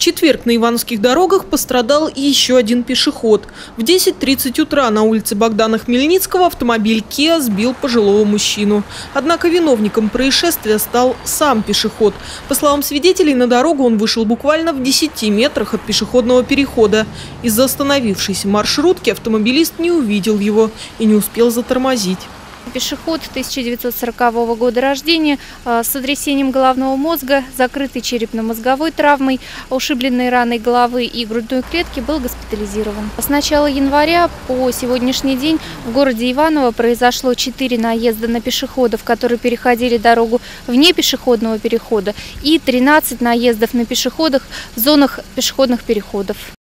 четверг на ивановских дорогах пострадал еще один пешеход. В 10:30 утра на улице Богдана Хмельницкого автомобиль Kia сбил пожилого мужчину. Однако виновником происшествия стал сам пешеход. По словам свидетелей, на дорогу он вышел буквально в 10 метрах от пешеходного перехода. Из-за остановившейся маршрутки автомобилист не увидел его и не успел затормозить. Пешеход 1940 года рождения с сотрясением головного мозга, закрытой черепно-мозговой травмой, ушибленной раной головы и грудной клетки был госпитализирован. С начала января по сегодняшний день в городе Иваново произошло 4 наезда на пешеходов, которые переходили дорогу вне пешеходного перехода, и 13 наездов на пешеходах в зонах пешеходных переходов.